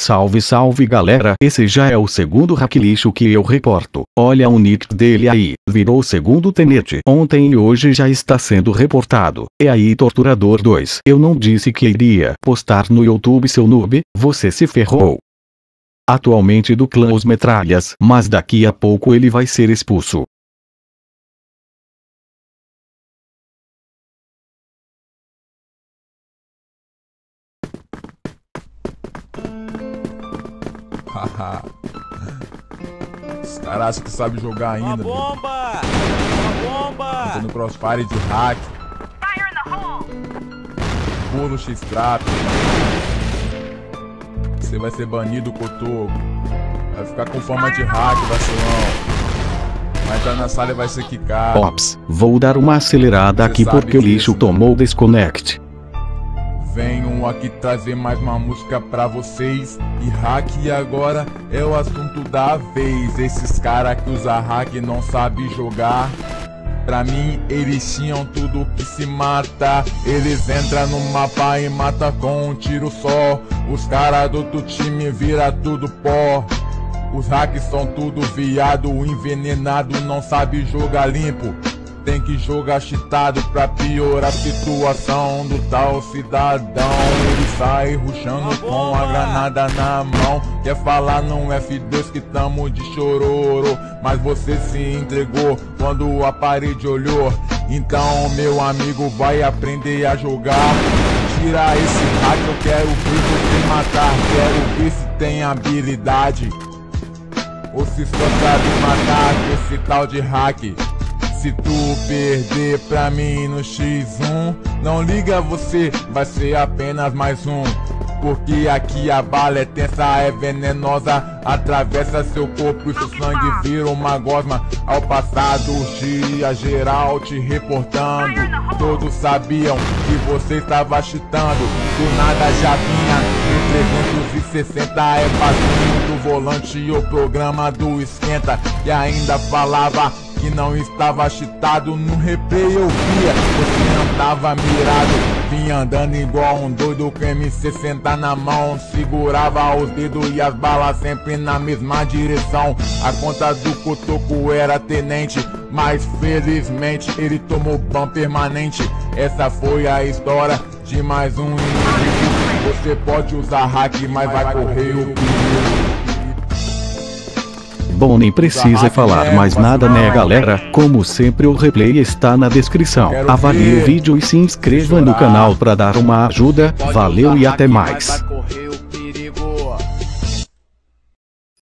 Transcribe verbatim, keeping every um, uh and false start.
Salve salve galera, esse já é o segundo hack lixo que eu reporto. Olha o nick dele aí, virou segundo tenente. Ontem e hoje já está sendo reportado. E aí Torturador dois, eu não disse que iria postar no YouTube seu noob, você se ferrou. Atualmente do clã Os Metralhas, mas daqui a pouco ele vai ser expulso. Haha. Os caras acham que sabe jogar ainda. Uma bomba! Uma bomba! Tô no crossfire de hack. Pulo X-Trap. Você vai ser banido, Cotoco. Vai ficar com forma de hack, vacilão. Vai entrar na sala e vai ser quicado. Ops, vou dar uma acelerada aqui porque o lixo tomou desconnect. Venho aqui trazer mais uma música pra vocês. E hack agora é o assunto da vez. Esses caras que usa hack não sabem jogar. Pra mim eles tinham tudo que se mata. Eles entram no mapa e matam com um tiro só. Os caras do outro time vira tudo pó. Os hacks são tudo viado, envenenado, não sabe jogar limpo. Tem que jogar cheatado pra piorar a situação do tal cidadão. Ele sai rushando com a granada na mão. Quer falar no F dois que tamo de chororo, mas você se entregou quando a parede olhou. Então meu amigo vai aprender a jogar. Tira esse hack, eu quero ver você matar. Quero ver se tem habilidade ou se só sabe matar com esse tal de hack. Se tu perder pra mim no xis um, não liga, você vai ser apenas mais um. Porque aqui a bala é tensa, é venenosa, atravessa seu corpo e seu sangue vira uma gosma. Ao passado, dia geral te reportando. Todos sabiam que você estava cheatando. Do nada já vinha no trezentos e sessenta, é facinho do volante o programa do esquenta. E ainda falava que não estava cheatado, no replay eu via, você andava mirado. Vinha andando igual um doido com M sessenta na mão. Segurava os dedos e as balas sempre na mesma direção. A conta do Cotoco era tenente, mas felizmente ele tomou ban permanente. Essa foi a história de mais um inimigo. Você pode usar hack, mas vai correr o perigo. Bom, nem precisa falar mais nada né galera, como sempre o replay está na descrição. Avalie o vídeo e se inscreva no canal para dar uma ajuda, valeu e até mais.